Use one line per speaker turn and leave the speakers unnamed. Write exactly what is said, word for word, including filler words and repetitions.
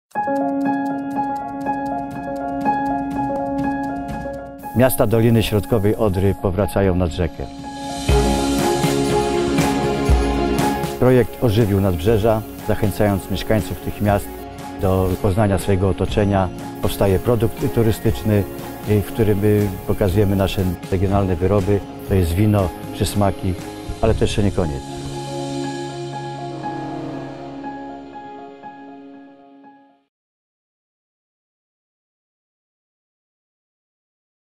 Miasta Doliny Środkowej Odry powracają nad rzekę. Projekt ożywił nadbrzeża, zachęcając mieszkańców tych miast do poznania swojego otoczenia. Powstaje produkt turystyczny, w którym pokazujemy nasze regionalne wyroby. To jest wino, przysmaki, ale to jeszcze nie koniec.